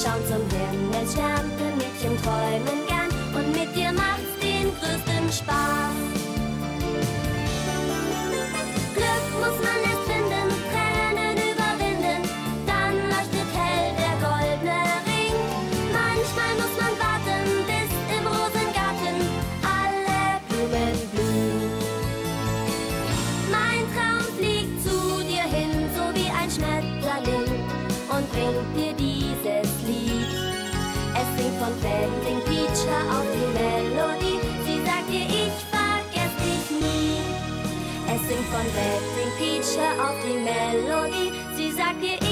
schauen zum Himmelsstern, denn Mädchen träumen gern und mit dir macht's den größten Spaß. Glück muss man erst finden, Tränen überwinden, dann leuchtet hell der goldene Ring. Manchmal muss man warten, bis im Rosengarten alle Blumen blühen. Mein Traum fliegt zu dir hin, so wie ein Schmetterling, und bringt dir dieses Lied. Es singt von Wedding Peach, hör auf die Melodie, sie sagt dir, ich vergess dich nie. Es singt von Wedding Peach, hör auf die Melodie, sie sagt dir,